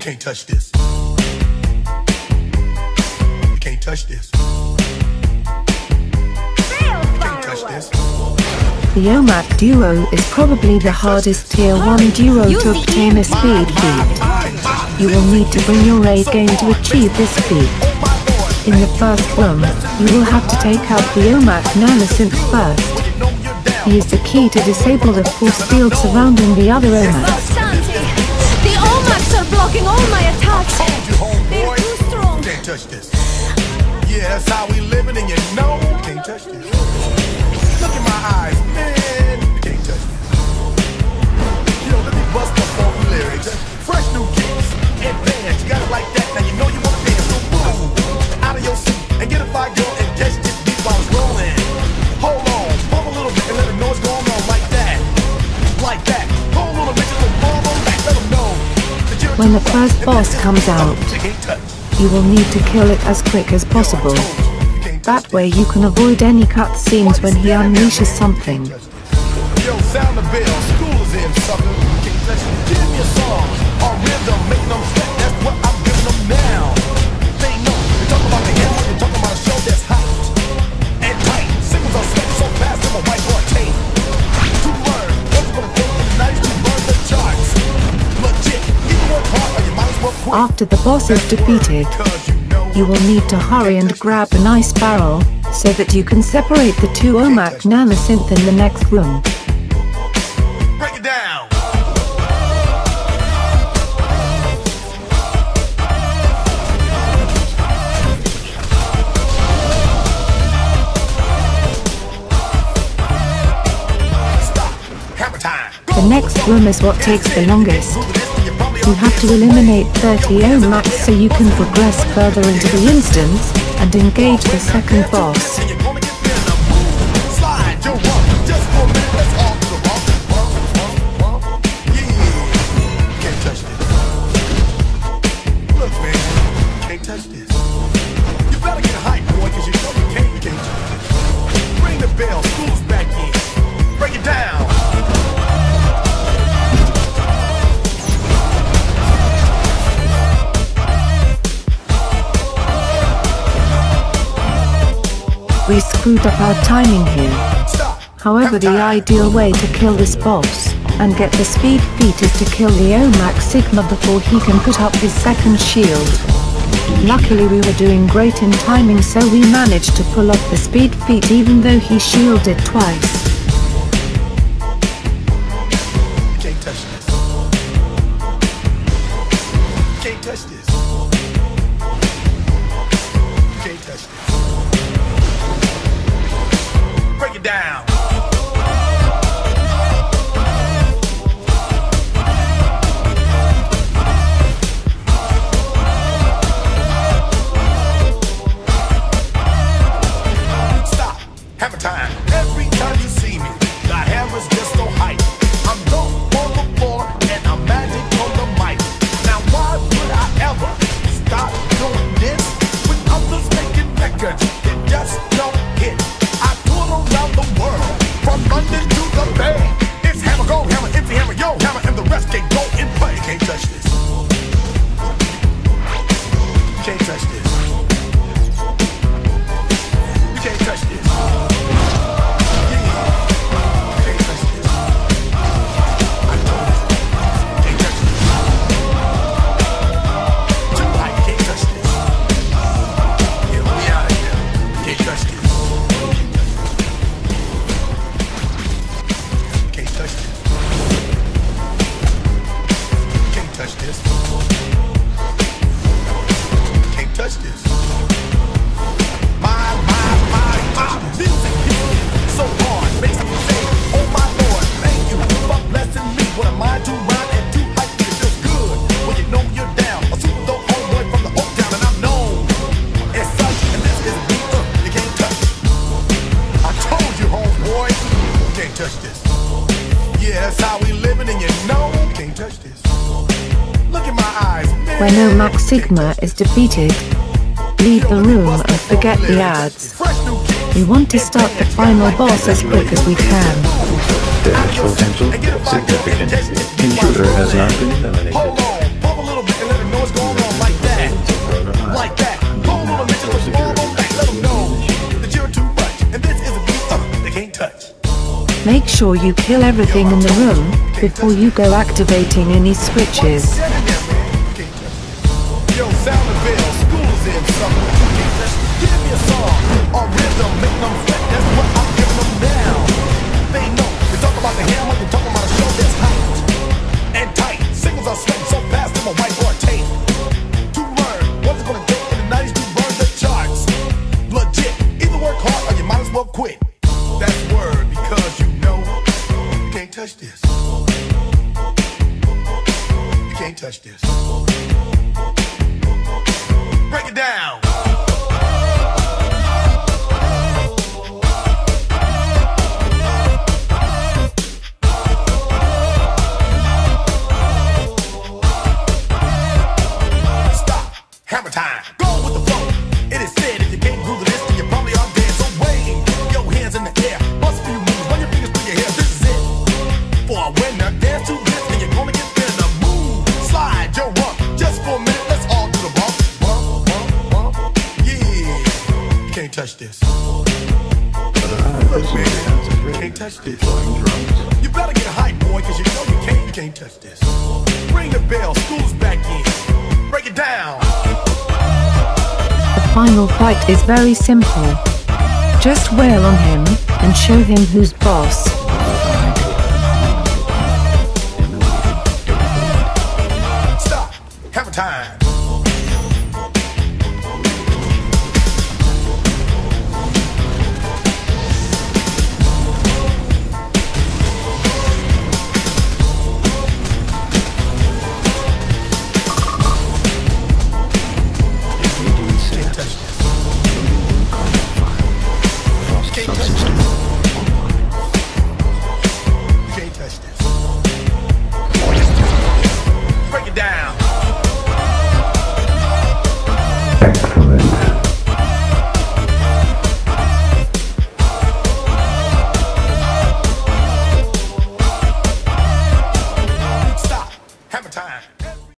can't touch this. You can't touch this. You can't touch this. The OMAC Duo is probably the hardest Tier 1 duo to obtain a speed feat. You will need to bring your A game to achieve this feat. In the first room, you will have to take out the OMAC Nanosynth first. He is the key to disable the force field surrounding the other OMACs. The OMACs are blocking all my attacks. They're too strong. You can't touch this. Yeah, that's how we living, and you know you can't touch this. Look in my eyes, man. You can't touch this. Yo, let me bust up on the lyrics. Fresh new kicks, advance. You got it like that. Now you know you wanna dance. So move out of your seat and get a fire girl and catch this beat while it's rolling. Hold on, bump a little bit and let them know what's going on like that. Like that. Hold on a minute, little ball on back. Let them know. When the first boss comes out, you will need to kill it as quick as possible. That way you can avoid any cutscenes when he unleashes something. Yo, sound the bell, school is in, sucker. Give me a song, or rhythm, make them sweat, that's what I'm giving them now. They know, you're talking about the hammer, you're talking about a show that's hot and tight. Singles are sweat so fast, I'm a whiteboard tape. To learn, what's gonna take the night to burn the charts. Legit, even work hard, or you might as well quit. After the boss is defeated, you will need to hurry and grab an ice barrel, so that you can separate the two OMAC Nanosynth in the next room. Break it down. Stop. Hammer time. The next room is what takes the longest. You have to eliminate 30 OMACs so you can progress further into the instance and engage the second boss. Bring the bell, school's back in. Break it down. We screwed up our timing here. However, the ideal way to kill this boss and get the speed feat is to kill the OMAC Sigma before he can put up his second shield. Luckily we were doing great in timing, so we managed to pull off the speed feat even though he shielded twice. You can't touch this. You can't touch this. You can't touch this. Break it down. Stop. Hammer time. Every time you see me, the hammer's just so hype. I'm dope on the floor and I'm magic on the mic. Now why would I ever stop doing this with others making records that just don't hit? I tour around the world, from London to the Bay. It's hammer, go hammer, empty hammer, yo hammer, and the rest can go in play. You can't touch this. You can't touch this. You can't touch this. When OMAC Sigma is defeated, leave the room and forget the ads. We want to start the final boss as quick as we can. Damage potential significant. Intruder has not been eliminated. Make sure you kill everything in the room before you go activating any switches. Yo, sound the bell, school's in summer. Give me a song or rhythm, make them sweat. That's what I'm giving them now. They know you talk about the hammer, you talk about a show that's hot and tight. Singles are sweating so fast, I'm a whiteboard tape. To learn what's it gonna take in the 90s to burn the charts. Legit, either work hard or you might as well quit. That's word because you know you can't touch this. You can't touch this. Break it down. Stop. Hammer time. Go with the flow. It is said if you can't groove to this, then you probably are dead. So wave your hands in the air. Bust a few moves. Run your fingers through your hair. This is it. For a winner, dance to this, and you're gonna get better. Move, slide your rump. Just for a minute, let's all do the bump. Can't touch this. Look, man, you can't touch this. You better get hype, boy, cause you know you can't touch this. Ring the bell, school's back in. Break it down. The final fight is very simple. Just wail on him and show him who's boss.